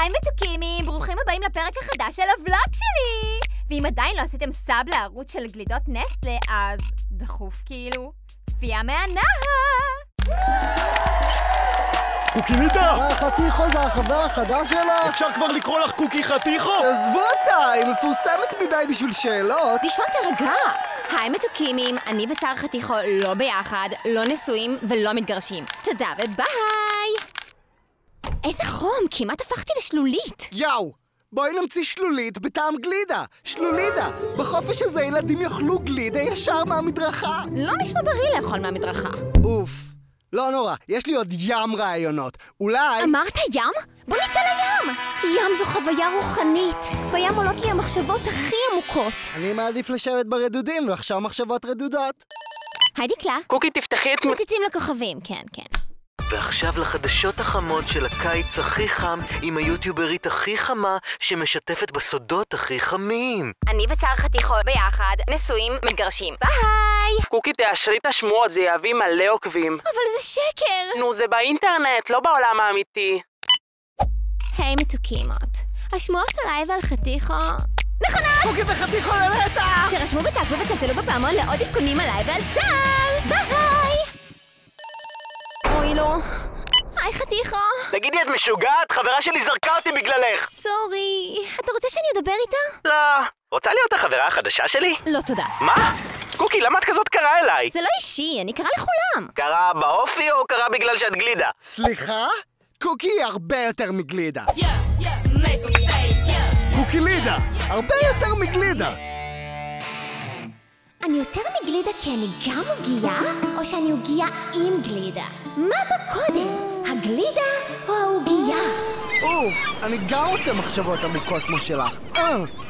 היי מתוקימים, ברוכים הבאים לפרק החדש של הוולוג שלי! ואם עדיין לא עשיתם סאב לערוץ של גלידות נסטלה, אז דחוף כאילו, צפייה מהנה! קוקילידה! חתיכו זה החבר החדש שלה? אפשר כבר לקרוא לך קוקי חתיכו? עזבו אותה, היא מפורסמת מדי בשביל שאלות. דישון תרגע! היי מתוקימים, אני וצער חתיכו לא ביחד, לא נשואים ולא מתגרשים. תודה וביי! איזה חום, כמעט הפכתי לשלולית. יאו, בואי נמציא שלולית בטעם גלידה. שלולידה, בחופש הזה ילדים יאכלו גלידה ישר מהמדרכה. לא נשמע בריא לאכול מהמדרכה. אוף, לא נורא, יש לי עוד ים רעיונות. אולי... אמרת ים? בוא ניסע לים! ים זו חוויה רוחנית. בים עולות לי המחשבות הכי עמוקות. אני מעדיף לשבת ברדודים ולחשוב מחשבות רדודות. היי דקלה. קוקי, תפתחי את... מציצים לכוכבים, כן, כן. ועכשיו לחדשות החמות של הקיץ הכי חם עם היוטיוברית הכי חמה שמשתפת בסודות הכי חמים. אני וצער חתיכו ביחד, נשואים, מתגרשים. ביי! קוקי, תאשרי את השמועות, זה יביא מלא עוקבים. אבל זה שקר! נו, זה באינטרנט, לא בעולם האמיתי. היי מתוקימות, השמועות עליי ועל חתיכו... נכונה! קוקי וחתיכו לנצח! תרשמו ותעקבו וצלצלו בפעמון לעוד עדכונים עליי ועל צה"ל! ביי! אוי לא. היי חתיכו. תגידי, את משוגעת? חברה שלי זרקה אותי בגללך. סורי. אתה רוצה שאני אדבר איתה? לא. רוצה להיות החברה החדשה שלי? לא תודה. מה? קוקי, למה את כזאת קרה אליי? זה לא אישי, אני קרה לכולם. קרה באופי או קרה בגלל שאת גלידה? סליחה? קוקי היא הרבה יותר מגלידה. קוקילידה, הרבה יותר מגלידה. אני יותר מגלידה כי אני גם עוגיה, או שאני עוגיה עם גלידה? מה בקודם? הגלידה או העוגיה? אוף, אני גם רוצה מחשבות עמוקות כמו שלך.